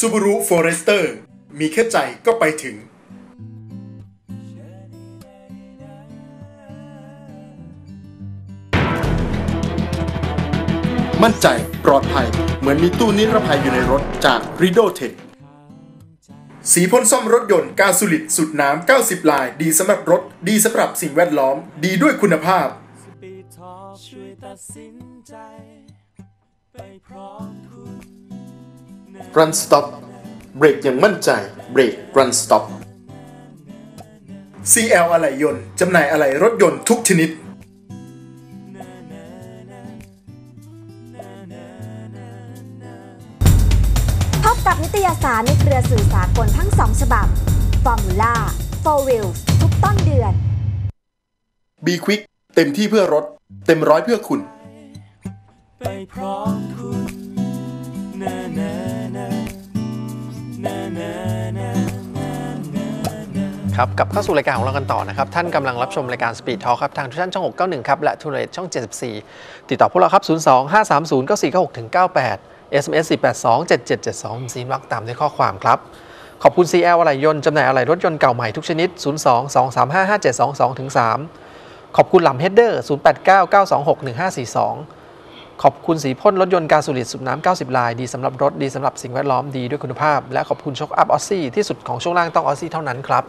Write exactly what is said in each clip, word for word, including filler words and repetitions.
Subaru Forester มีแค่ใจก็ไปถึงมั่นใจปลอดภัยเหมือนมีตู้นิรภัยอยู่ในรถจาก Rido Tech สีพ่นซ่อมรถยนต์กาซูลิดสุดน้ำเก้าสิบลายดีสำหรับรถดีสำหรับสิ่งแวดล้อมดีด้วยคุณภาพ Run Stop เบรกอย่างมั่นใจเบรก Run Stop ซี แอล อะไหล่ยนต์จำหน่ายอะไหล่รถยนต์ทุกชนิดพบกับนิตยสารในเครือสื่อสากลทั้งสองฉบับ Formula โฟร์ Wheels ทุกต้นเดือน B Quick เต็มที่เพื่อรถเต็มร้อยเพื่อคุณไปพร้อมคุณนะนะนะนะนะนะครับกลับเข้าสู่รายการของเรากันต่อนะครับท่านกำลังรับชมรายการ Speed Talk ครับทางทุกท่านช่องหกเก้าหนึ่งครับและทูเรตช่องเจ็ดสิบสี่ติดต่อพวกเราครับศูนย์ สอง ห้า สาม ศูนย์ เก้า สี่ เก้า หก เก้า แปด เอส เอ็ม เอส สี่ แปด สอง เจ็ด เจ็ด เจ็ด สองซีนวักตามด้วยข้อความครับขอบคุณ ซี แอล อะไหล่ยนต์จำหน่ายอะไหล่รถยนต์เก่าใหม่ทุกชนิดศูนย์ สอง สอง สาม ห้า ห้า เจ็ด สอง สอง สาม ขอบคุณลำเฮดเดอร์ศูนย์ แปด เก้า เก้า สอง หก หนึ่ง ห้า สี่ สองขอบคุณสีพ่นรถยนต์กาซูลิดสูบน้ำเก้าสิบลายดีสำหรับรถดีสำหรับสิ่งแวดล้อมดีด้วยคุณภาพและขอบคุณช็อคอัพออสซี่ที่สุดของช่วงล่างต้องออสซี่เท่านั้นครับ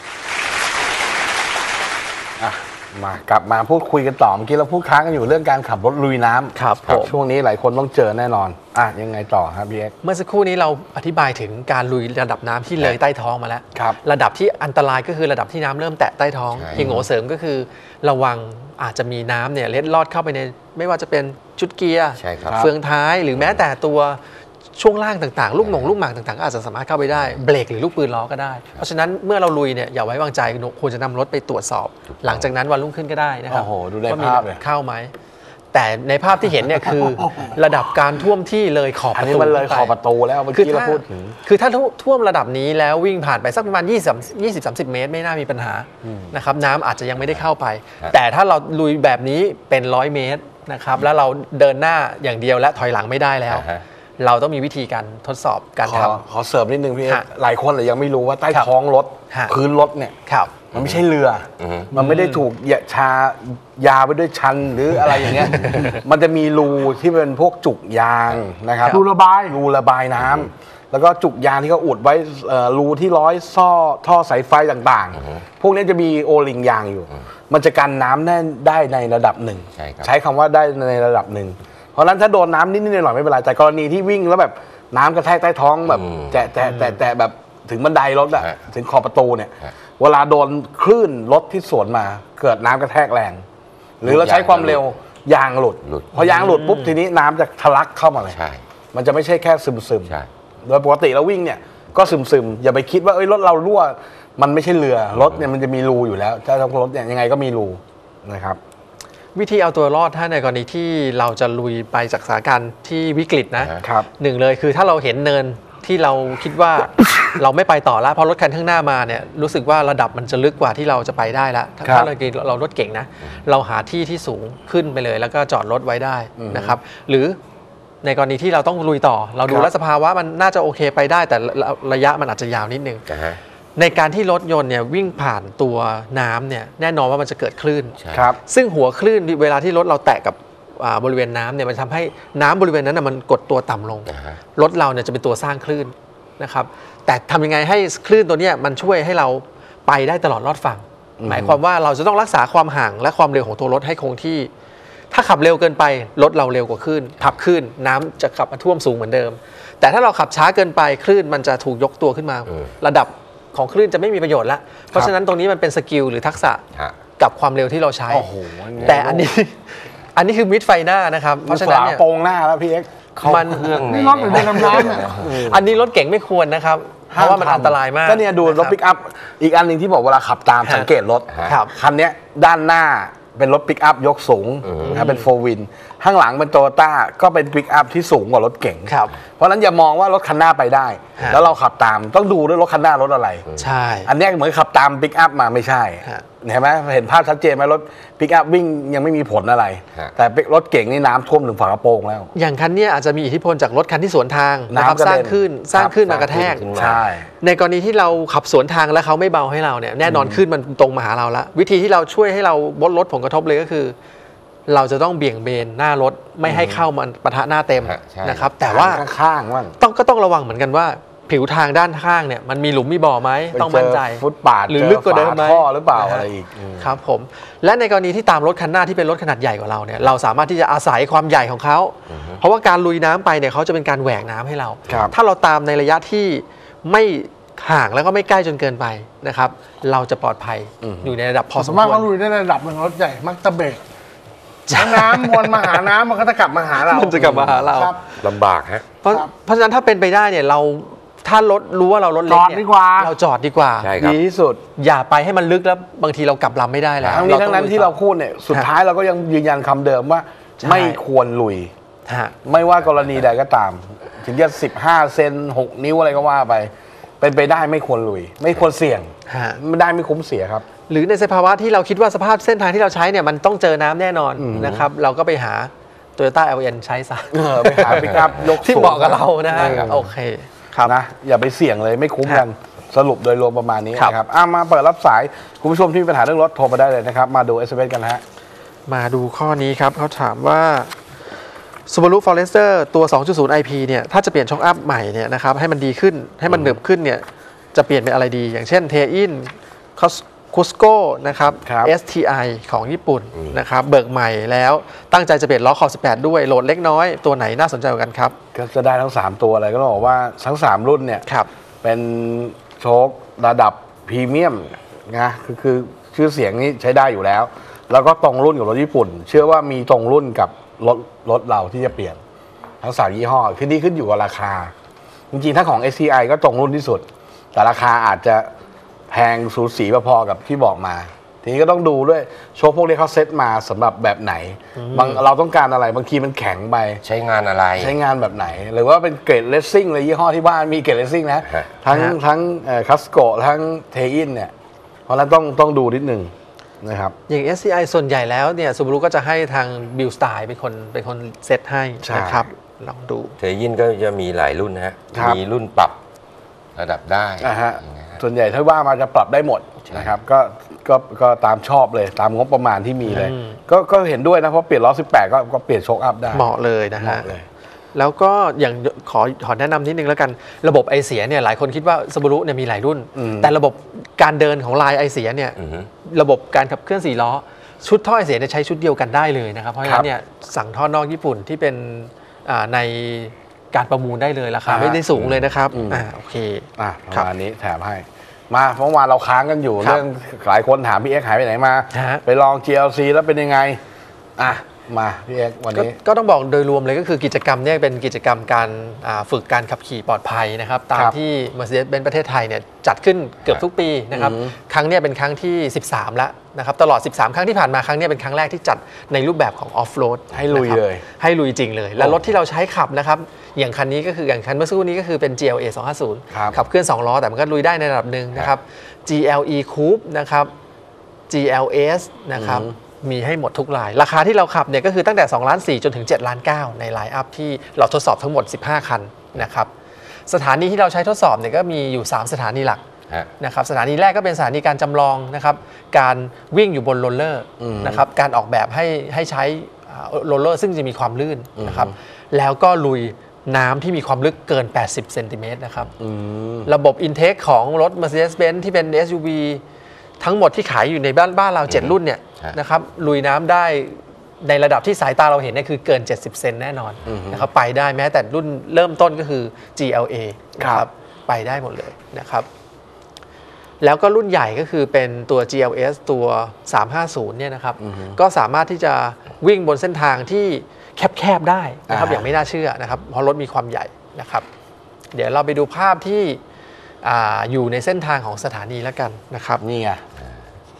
มากลับมาพูดคุยกันต่อเมื่อกี้เราพูดค้างกันอยู่เรื่องการขับรถลุยน้ำครับช่วงนี้หลายคนต้องเจอแน่นอนอ่ะยังไงต่อครับพี่เอ็กเมื่อสักครู่นี้เราอธิบายถึงการลุยระดับน้ำที่เลยใต้ท้องมาแล้วระดับที่อันตรายก็คือระดับที่น้ำเริ่มแตะใต้ท้องเพียงโง่เสริมก็คือระวังอาจจะมีน้ำเนี่ยเล็ดลอดเข้าไปในไม่ว่าจะเป็นชุดเกียร์เฟืองท้ายหรือแม้แต่ตัวช่วงล่างต่างๆลูกหน่งลูกหมากต่างๆก็อาจจะสามารถเข้าไปได้เบรกหรือลูกปืนล้อก็ได้เพราะฉะนั้นเมื่อเราลุยเนี่ยอย่าไว้วางใจควรจะนำรถไปตรวจสอบหลังจากนั้นวันรุ่งขึ้นก็ได้นะครับโอ้โหดูได้ภาพเลยเข้าไหมแต่ในภาพที่เห็นเนี่ยคือระดับการท่วมที่เลยขอบประตูมันเลยขอบประตูแล้วเมื่อกี้เราพูดถึงคือถ้าท่วมระดับนี้แล้ววิ่งผ่านไปสักประมาณยี่สิบ ยี่สิบ สามสิบเมตรไม่น่ามีปัญหานะครับน้ำอาจจะยังไม่ได้เข้าไปแต่ถ้าเราลุยแบบนี้เป็นร้อยเมตรนะครับแล้วเราเดินหน้าอย่างเดียวและถอยหลังไม่ได้แล้วเราต้องมีวิธีการทดสอบการทำขอเสริมนิดนึงพี่หลายคนเลยยังไม่รู้ว่าใต้ท้องรถพื้นรถเนี่ยมันไม่ใช่เรือมันไม่ได้ถูกชายาไปด้วยชันหรืออะไรอย่างเงี้ยมันจะมีรูที่เป็นพวกจุกยางนะครับรูระบายรูระบายน้ำแล้วก็จุกยางที่เขาอุดไว้รูที่ร้อยซ่อท่อสายไฟต่างๆพวกนี้จะมีโอลิงยางอยู่มันจะกันน้ำได้ในระดับหนึ่งใช้คำว่าได้ในระดับหนึ่งเพราะนั้นถ้าโดนน้ำนิดๆหน่อยๆไม่เป็นไรแต่กรณีที่วิ่งแล้วแบบน้ำกระแทกใต้ท้องแบบแตะแตะแตะแตะแบบถึงบันไดรถอะถึงขอบประตูเนี่ยเวลาโดนคลื่นรถที่สวนมาเกิดน้ำกระแทกแรงหรือเราใช้ความเร็วยางหลุดพอยางหลุดปุ๊บทีนี้น้ำจะทะลักเข้ามาเลยมันจะไม่ใช่แค่ซึมซึมโดยปกติเราวิ่งเนี่ยก็ซึมซึมอย่าไปคิดว่าเอ้ยรถเรารั่วมันไม่ใช่เรือรถเนี่ยมันจะมีรูอยู่แล้วถ้าทั้งรถเนี่ยยังไงก็มีรูนะครับวิธีเอาตัวรอดถ้าในกรณีที่เราจะลุยไปจากสถานการณ์ที่วิกฤตนะหนึ่งเลยคือถ้าเราเห็นเนินที่เราคิดว่าเราไม่ไปต่อแล้วเพราะรถคันข้างหน้ามาเนี่ยรู้สึกว่าระดับมันจะลึกกว่าที่เราจะไปได้แล้วถ้าเราเรารถเก่งนะเราหาที่ที่สูงขึ้นไปเลยแล้วก็จอดรถไว้ได้นะครับหรือในกรณีที่เราต้องลุยต่อเราดูแลสภาวะมันน่าจะโอเคไปได้แต่ระยะมันอาจจะยาวนิดนึงในการที่รถยนต์เนี่ยวิ่งผ่านตัวน้ำเนี่ยแน่นอนว่ามันจะเกิดคลื่นซึ่งหัวคลื่นเวลาที่รถเราแตะกับบริเวณน้ำเนี่ยมันทำให้น้ำบริเวณนั้นมันกดตัวต่ำลงรถเราเนี่ยจะเป็นตัวสร้างคลื่นนะครับแต่ทำยังไงให้คลื่นตัวนี้มันช่วยให้เราไปได้ตลอดรอดฝั่งหมายความว่าเราจะต้องรักษาความห่างและความเร็วของตัวรถให้คงที่ถ้าขับเร็วเกินไปรถเราเร็วกว่าคลื่นทับคลื่นน้ำจะขับมาท่วมสูงเหมือนเดิมแต่ถ้าเราขับช้าเกินไปคลื่นมันจะถูกยกตัวขึ้นมาระดับของคลื่นจะไม่มีประโยชน์แล้วเพราะฉะนั้นตรงนี้มันเป็นสกิลหรือทักษะกับความเร็วที่เราใช้แต่อันนี้อันนี้คือมิดไฟหน้านะครับเพราะฉะนั้นเนี่ยโปงหน้าแล้วพี่เอ็กซ์มันนี่รถหรือเดินน้ำอันนี้รถเก่งไม่ควรนะครับเพราะว่ามันอันตรายมากก็เนี่ยดูรถปิกอัพอีกอันหนึ่งที่บอกเวลาขับตามสังเกตรถคันนี้ด้านหน้าเป็นรถปิกอัพยกสูงเป็นโฟร์วินข้างหลังเป็นโตโยต้าก็เป็นปิกอัพที่สูงกว่ารถเก๋งครับเพราะฉะนั้นอย่ามองว่ารถคันหน้าไปได้ แล้วเราขับตามต้องดูด้วยรถคันหน้ารถอะไรใช่อันนี้เหมือนขับตามปิกอัพมาไม่ใช่ฮะเห็นไหมเห็นภาพชัดเจนไหมรถปิกอัพวิ่งยังไม่มีผลอะไร แต่รถเก๋งนี่น้ำท่วมถึงฝากระโปรงแล้วอย่างคันเนี้ยอาจจะมีอิทธิพลจากรถคันที่สวนทางนะครับน้ำกระสเด็ร้างนขึ้นสร้างขึ้นมากระแทกใช่ในกรณีที่เราขับสวนทางแล้วเขาไม่เบาให้เราเนี่ยแน่นอนขึ้นมันตรงมาหาเราละวิธีที่เราช่วยให้เราลดลดผลกระทบเลยก็คือ เราจะต้องเบี่ยงเบนหน้ารถไม่ให้เข้ามันปะทะหน้าเต็มฮะใช่นะครับ แต่ว่าข้างๆว่างต้องก็ต้องระวังเหมือนกันว่า ผิวทางด้านข้างเนี่ยมันมีหลุมมีบ่อไหมต้องมั่นใจไปเจอฟุตบาทหรือลึกกว่าเดิมไหมจอฝท่อหรือเปล่านะฮะอะไรอีกอืมครับผมและในกรณีที่ตามรถคันหน้าที่เป็นรถขนาดใหญ่กว่าเราเนี่ยเราสามารถที่จะอาศัยความใหญ่ของเขาเพราะว่าการลุยน้ำไปเนี่ยเขาจะเป็นการแหวกน้ำให้เราครับถ้าเราตามในระยะที่ไม่ห่างแล้วก็ไม่ใกล้จนเกินไปนะครับเราจะปลอดภัยอยู่ในระดับพอสสมมมติควเขารลุยได้ระดับหนึ่งรถใหญ่มักจะเบรกถ้าน้ำวนมาหาน้ำมันก็จะกลับมาหาเรามันจะกลับมาหาเราครับลำบากฮะเพราะครับเพราะฉะนั้นถ้าเป็นไปได้เนี่ยเราถ้ารถรู้ว่าเรารถเล็กจอดเนี่ยดีกว่าเราจอดดีกว่าใช่ครับดีที่สุดอย่าไปให้มันลึกแล้วบางทีเรากลับลำไม่ได้แล้วทั้งนี้ทั้งนั้นที่เราพูดเนี่ยสุดท้ายเราก็ยังยืนยันคำเดิมว่าใช่ไม่ควรลุยฮะไม่ว่ากรณีใดก็ตาม ถึงจะสิบห้าเซนหกนิ้วอะไรก็ว่าไป เป็นไปได้ไม่ควรลุย ไม่ควรเสี่ยงฮะไม่ได้ไม่คุ้มเสียครับหรือในสภาวะที่เราคิดว่าสภาพเส้นทางที่เราใช้เนี่ยมันต้องเจอน้ำแน่นอนนะครับเราก็ไปหา Toyota แอล เอ็น ใช้ซะเออไปหาปิกอัพยกที่สูงเหมาะกับเรานะฮะเออโอเคครับนะอย่าไปเสี่ยงเลยไม่คุ้มกันสรุปโดยรวมประมาณนี้ครับนะครับอ่ะมาเปิดรับสายคุณผู้ชมที่มีปัญหาเรื่องรถโทรมาได้เลยนะครับ มาดู เอส เอ็ม เอส กันนะฮะมาดูข้อนี้ครับเขาถามว่า Subaru Forester ตัว สองจุดศูนย์ ไอ พี เนี่ยถ้าจะเปลี่ยนช็อคอัพใหม่เนี่ยนะครับให้มันดีขึ้นให้มันหนึบขึ้นเนี่ยจะเปลี่ยนเป็นอะไรดี อย่างเช่นเทอินคุสโก้นะครับครับเอส ที ไอ ของญี่ปุ่นนะครับเบิกใหม่แล้วตั้งใจจะเปลี่ยนล้อขอบสิบแปดด้วยโหลดเล็กน้อยตัวไหนน่าสนใจกว่ากันครับก็จะได้ทั้ง สาม ตัวเลยก็ต้องบอกว่าทั้ง สาม รุ่นเนี่ยครับเป็นโชคระดับพรีเมียมนะคือคือชื่อเสียงนี้ใช้ได้อยู่แล้ว แล้วก็ตรงรุ่นกับรถญี่ปุ่น เชื่อว่ามีตรงรุ่นกับรถรถเราที่จะเปลี่ยน ทั้งสามยี่ห้อขึ้นที่ขึ้นอยู่กับราคา จริงๆ ถ้าของ เอส ที ไอ ก็ตรงรุ่นที่สุด แต่ราคาอาจจะแพงสูสีพอๆกับที่บอกมา ทีนี้ก็ต้องดูด้วยโชคพวกนี้เขาเซตมาสำหรับแบบไหนบางเราต้องการอะไรบางทีมันแข็งไปใช้งานอะไรใช้งานแบบไหน หรือว่าเป็นเกรดเลสซิ่งเลยยี่ห้อที่บ้านมีเกรดเลสซิ่งนะฮะทั้งฮะทั้งคัสโกทั้งเทอินเนี่ย เพราะฉะนั้นต้องต้องดูนิดนึงนะครับอย่าง เอส ซี ไอ ส่วนใหญ่แล้วเนี่ย Subaru ก็จะให้ทางบิลสไตล์เป็นคนเป็นคนเซตให้ใช่นะครับลองดูเทยินก็จะมีหลายรุ่นนะฮะครับมีรุ่นปรับระดับได้อ่าฮะอย่างเงี้ยฮะส่วนใหญ่ถ้าว่ามาจะปรับได้หมดใช่นะครับก็ก็ก็ตามชอบเลยตามงบประมาณที่มีเลยอืมก็ก็เห็นด้วยนะเพราะเปลี่ยนล้อสิบแปดก็ก็เปลี่ยนโชคอัพได้เหมาะเลยนะเหฮะมาะเลยแล้วก็อย่างขอขอแนะนำนิดนึงแล้วกันระบบไอเสียเนี่ยหลายคนคิดว่า Subaru เนี่ยมีหลายรุ่นอืมแต่ระบบการเดินของลายไอเสียเนี่ยอือฮึระบบการขับเคลื่อนสี่ล้อ ชุดท่อไอเสียเนี่ยใช้ชุดเดียวกันได้เลยนะครับ เพราะฉะนั้นเนี่ยสั่งท่อนอกญี่ปุ่นที่เป็นอ่าในการประมูลได้เลยราคาอ่าฮะไม่ได้สูงเลยนะครับอืมอ่าโอเคอ่ะประครับมาณนี้แถมให้ มาเมื่อวานเราค้างกันอยู่ครับเรื่องหลายคนถามพี่เอ็กซ์หายไปไหนมาฮะไปลอง จี แอล ซี แล้วเป็นยังไงอ่ะมาพี่เอ็กซ์วันก็นี้ก็ต้องบอกโดยรวมเลยก็คือกิจกรรมเนี่ยเป็นกิจกรรมการอ่าฝึกการขับขี่ปลอดภัยนะครับตามครับที่ Mercedes-Benz ประเทศไทยเนี่ยจัดขึ้นเกือบทุกปีนะครับอืมครั้งเนี้ยเป็นครั้งที่ สิบสาม แล้วนะครับตลอด สิบสาม ครั้งที่ผ่านมาครั้งเนี้ยเป็นครั้งแรกที่จัดในรูปแบบของออฟโรดให้ลุยเลยให้ลุยจริงเลย และรถที่เราใช้ขับนะครับอย่างคันนี้ก็คืออย่างคันเมื่อสักครู่นี้ก็คือเป็น จี แอล เอ สองห้าศูนย์ครับขับเคลื่อนสองล้อแต่มันก็ลุยได้ในระดับหนึ่งนะครับ จี แอล อี Coupe นะครับ จี แอล เอส นะครับ มีให้หมดทุกลาย ราคาที่เราขับเนี่ยก็คือตั้งแต่สองล้านสี่จนถึงเจ็ดล้านเก้าในไลน์อัพที่เราทดสอบทั้งหมดสิบห้าคันนะครับสถานีที่เราใช้ทดสอบเนี่ยก็มีอยู่สามสถานีหลักฮะนะครับสถานีแรกก็เป็นสถานีการจำลองนะครับการวิ่งอยู่บนโรลเลอร์อืมนะครับการออกแบบให้ให้ใช้โรลเลอร์ซึ่งจะมีความลื่นนะครับแล้วก็ลุยน้ำที่มีความลึกเกินแปดสิบเซนติเมตรนะครับอืมระบบอินเทคของรถ Mercedes-Benz ที่เป็น เอส ยู วี ทั้งหมดที่ขายอยู่ในบ้านบ้านเรา เจ็ด รุ่นเนี่ยฮะนะครับลุยน้ำได้ในระดับที่สายตาเราเห็นเนี่ยคือเกิน เจ็ดสิบ เซนแน่นอนนะครับไปได้แม้แต่รุ่นเริ่มต้นก็คือ จี แอล เอ นะครับไปได้หมดเลยนะครับแล้วก็รุ่นใหญ่ก็คือเป็นตัว จี แอล เอส ตัว สามห้าศูนย์ เนี่ยนะครับก็สามารถที่จะวิ่งบนเส้นทางที่แคบๆได้นะครับอ่าอย่างไม่น่าเชื่อนะครับเพราะรถมีความใหญ่นะครับ เดี๋ยวเราไปดูภาพที่อาอยู่ในเส้นทางของสถานีแล้วกันนะครับนี่ไง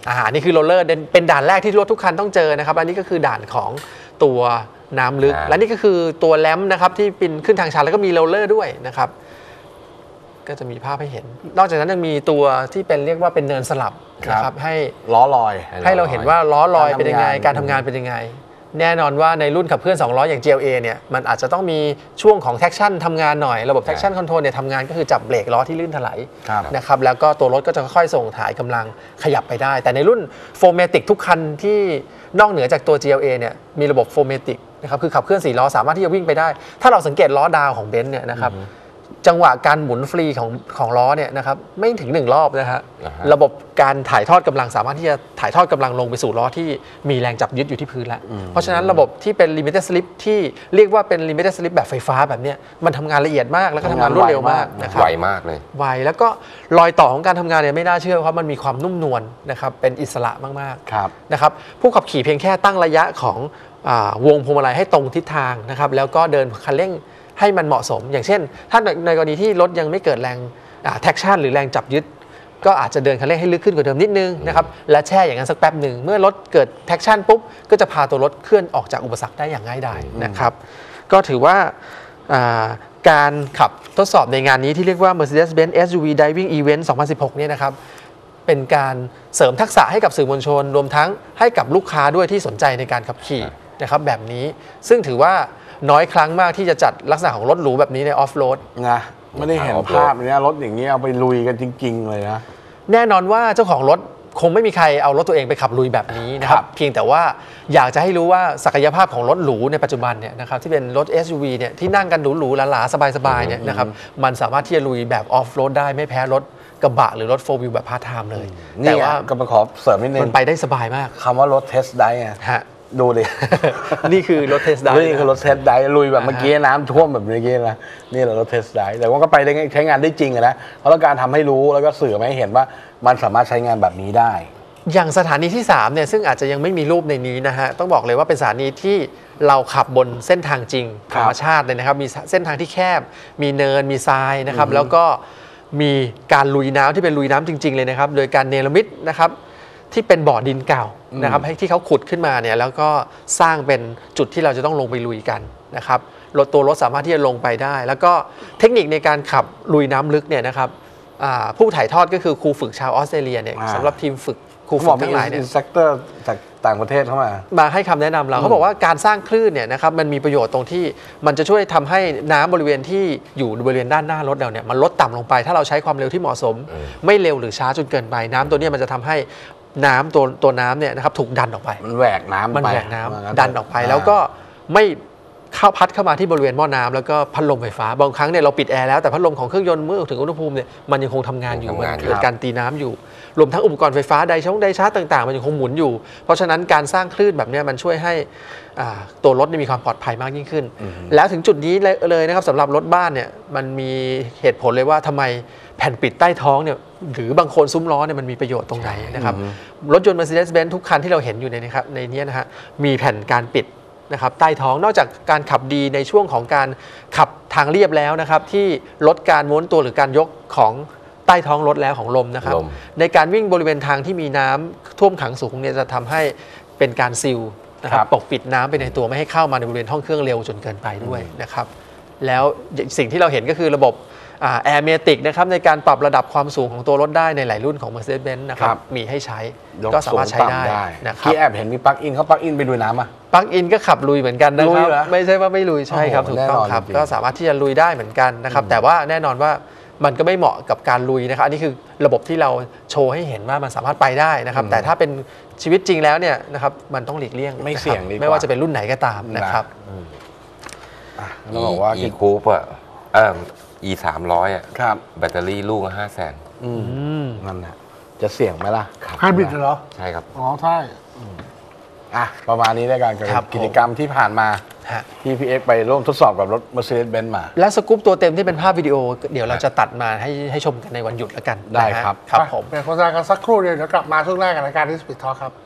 อ่านี่คือโรลเลอร์เป็นด่านแรกที่รถทุกคันต้องเจอนะครับอันนี้ก็คือด่านของตัวน้ำลึกและนี่ก็คือตัวแลมป์นะครับที่ปีนขึ้นทางชันแล้วก็มีโรลเลอร์ด้วยนะครับก็จะมีภาพให้เห็นนอกจากนั้นยังมีตัวที่เป็นเรียกว่าเป็นเนินสลับนะครับให้ล้อลอยให้เราเห็นว่าล้อลอยเป็นยังไงการทำงานเป็นยังไงแน่นอนว่าในรุ่นขับเคลื่อนสองล้ออย่าง จี แอล เอ เนี่ยมันอาจจะต้องมีช่วงของ traction ทำงานหน่อยระบบ traction control เนี่ยทำงานก็คือจับเบรกล้อที่ลื่นถลายนะครับแล้วก็ตัวรถก็จะค่อยๆส่งถ่ายกำลังขยับไปได้แต่ในรุ่นโฟร์แมติกทุกคันที่นอกเหนือจากตัว จี แอล เอ เนี่ยมีระบบโฟร์แมติกนะครับคือขับเคลื่อนสี่ล้อสามารถที่จะวิ่งไปได้ถ้าเราสังเกตล้อดาวของเบนซ์เนี่ยนะครับจังหวะการหมุนฟรีของของล้อเนี่ยนะครับไม่ถึงหนึ่งรอบนะฮะระบบการถ่ายทอดกำลังสามารถที่จะถ่ายทอดกำลังลงไปสู่ล้อที่มีแรงจับยึดอยู่ที่พื้นแล้วเพราะฉะนั้นระบบที่เป็น limited slip ที่เรียกว่าเป็น limited slip แบบไฟฟ้าแบบนี้มันทำงานละเอียดมากแล้วก็ทำงานรวดเร็วมากนะครับไวมากเลยไวแล้วก็รอยต่อของการทำงานเนี่ยไม่น่าเชื่อเพราะมันมีความนุ่มนวลนะครับเป็นอิสระมากๆนะครับผู้ขับขี่เพียงแค่ตั้งระยะของวงพวงมาลัยให้ตรงทิศทางนะครับแล้วก็เดินคันเร่งให้มันเหมาะสมอย่างเช่นถ้าในกรณีที่รถยังไม่เกิดแรงแท็กชั่นหรือแรงจับยึดก็อาจจะเดินคันเร่งให้ลึกขึ้นกว่าเดิมนิดนึงนะครับและแช่อย่างนั้นสักแป๊บหนึ่งเมื่อรถเกิดแท็กชั่นปุ๊บก็จะพาตัวรถเคลื่อนออกจากอุปสรรคได้อย่างง่ายดายนะครับก็ถือว่าการขับทดสอบในงานนี้ที่เรียกว่า Mercedes-Benz เอส ยู วี Driving Event สองพันสิบหกเนี่ยนะครับเป็นการเสริมทักษะให้กับสื่อมวลชนรวมทั้งให้กับลูกค้าด้วยที่สนใจในการขับขี่นะครับแบบนี้ซึ่งถือว่าน้อยครั้งมากที่จะจัดลักษณะของรถหรูแบบนี้ในออฟโรดนะไม่ได้เห็นภาพเนี้ยรถอย่างนี้เอาไปลุยกันจริงๆเลยนะแน่นอนว่าเจ้าของรถคงไม่มีใครเอารถตัวเองไปขับลุยแบบนี้นะครับเพียงแต่ว่าอยากจะให้รู้ว่าศักยภาพของรถหรูในปัจจุบันเนี่ยนะครับที่เป็นรถ เอส ยู วี เนี่ยที่นั่งกันหรูๆหลาๆสบายๆเนี่ยนะครับมันสามารถที่จะลุยแบบออฟโรดได้ไม่แพ้รถกระบะหรือรถโฟร์วิวแบบพาร์ทไทม์เลยแต่ว่าก็มาขอเสริมนิดนึงมันไปได้สบายมากคำว่ารถเทสไดร์ฮะดูดินี่คือรถเทสไดร์นี่คือรถเทสไดร์ลุยแบบเมื่อกี้น้ำท่วมแบบเมื่อกี้นะนี่แหละรถเทสไดร์แต่ว่าก็ไปได้ใช้งานได้จริงนะเพราะต้องการทำให้รู้แล้วก็สื่อให้เห็นว่ามันสามารถใช้งานแบบนี้ได้อย่างสถานีที่สามเนี่ยซึ่งอาจจะยังไม่มีรูปในนี้นะฮะต้องบอกเลยว่าเป็นสถานีที่เราขับบนเส้นทางจริงธรรมชาติเลยนะครับมีเส้นทางที่แคบมีเนินมีทรายนะครับแล้วก็มีการลุยน้ำที่เป็นลุยน้ำจริงๆเลยนะครับโดยการเนรมิตนะครับที่เป็นบ่อดินเก่านะครับให้ที่เขาขุดขึ้นมาเนี่ยแล้วก็สร้างเป็นจุดที่เราจะต้องลงไปลุยกันนะครับรถตัวรถสามารถที่จะลงไปได้แล้วก็เทคนิคในการขับลุยน้ำลึกเนี่ยนะครับผู้ถ่ายทอดก็คือครูฝึกชาวออสเตรเลียเนี่ยสำหรับทีมฝึกครูฝึกทั้งหลายเนี่ยอินสตรัคเตอร์จากต่างประเทศเข้ามามาให้คำแนะนำเราเขาบอกว่าการสร้างคลื่นเนี่ยนะครับมันมีประโยชน์ตรงที่มันจะช่วยทำให้น้ำบริเวณที่อยู่บริเวณด้านหน้ารถเราเนี่ยมันลดต่ำลงไปถ้าเราใช้ความเร็วที่เหมาะสมไม่เร็วหรือช้าจนเกินไปน้ำตัวนี้มันจะทำให้น้ำตัวตัวน้ำเนี่ยนะครับถูกดันออกไปมันแหวกน้ำมันแหวกน้ำดันออกไปแล้วก็ไม่เข้าพัดเข้ามาที่บริเวณหม้อน้ำแล้วก็พัดลมไฟฟ้าบางครั้งเนี่ยเราปิดแอร์แล้วแต่พัดลมของเครื่องยนต์เมื่อถึงอุณหภูมิเนี่ยมันยังคงทำงานอยู่มันเกิดการตีน้ำอยู่รวมทั้งอุปกรณ์ไฟฟ้าไดชงไดชาร์จต่างๆมันยังคงหมุนอยู่เพราะฉะนั้นการสร้างคลื่นแบบนี้มันช่วยให้ตัวรถมีความปลอดภัยมากยิ่งขึ้นแล้วถึงจุดนี้เลยนะครับสำหรับรถบ้านเนี่ยมันมีเหตุผลเลยว่าทำไมแผ่นปิดใต้ท้องเนี่ยหรือบางคนซุ้มล้อเนี่ยมันมีประโยชน์ตรงไหนนะครับรถยนต์ Mercedes-Benz ทุกคันที่เราเห็นอยู่ในนี้ครับในนี้นะฮะมีแผ่นการปิดนะครับใต้ท้องนอกจากการขับดีในช่วงของการขับทางเรียบแล้วนะครับที่ลดการม้วนตัวหรือการยกของใต้ท้องรถแล้วของลมนะครับในการวิ่งบริเวณทางที่มีน้ำท่วมขังสูงเนี่ยจะทำให้เป็นการซีลนะครับปกปิดน้ำไปในตัวไม่ให้เข้ามาในบริเวณห้องเครื่องเร็วจนเกินไปด้วยนะครับแล้วสิ่งที่เราเห็นก็คือระบบแอร์เมติกนะครับในการปรับระดับความสูงของตัวรถได้ในหลายรุ่นของ Mercedes-Benz นะครับมีให้ใช้ก็สามารถใช้ได้นะครับที่แอบเห็นมีปลั๊กอินเขาปลั๊กอินไปดูน้ำอ่ะปลั๊กอินก็ขับลุยเหมือนกันนะครับไม่ใช่ว่าไม่ลุยใช่ครับถูกต้องครับก็สามารถที่จะลุยได้เหมือนกันนะครับแต่ว่าแน่นอนว่ามันก็ไม่เหมาะกับการลุยนะครับอันนี้คือระบบที่เราโชว์ให้เห็นว่ามันสามารถไปได้นะครับแต่ถ้าเป็นชีวิตจริงแล้วเนี่ยนะครับมันต้องหลีกเลี่ยงไม่เสี่ยงไม่ว่าจะเป็นรุ่นไหนก็ตามนะครับเราบอกว่าอีคูปอ่ะเอออีสามร้อยอ่ะแบตเตอรี่ลูกละห้าแสนนั่นแหละจะเสี่ยงไหมล่ะไฮบริดเหรอใช่ครับอ๋อใช่อ่ะประมาณนี้ในการกิจกรรมที่ผ่านมาที่พี่เอ็กไปร่วมทดสอบกับรถ Mercedes-Benz มาและสกู๊ปตัวเต็มที่เป็นภาพวิดีโอเดี๋ยวเราจะตัดมาให้ให้ชมกันในวันหยุดแล้วกันได้ครับครับผมเป็นโฆษณากันสักครู่เดียวเดี๋ยวกลับมาช่วงแรกกับรายการที่ Speed Talk ครับ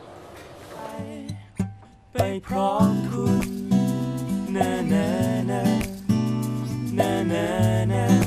ไปพร้อมคุณนะนะนะนะนะ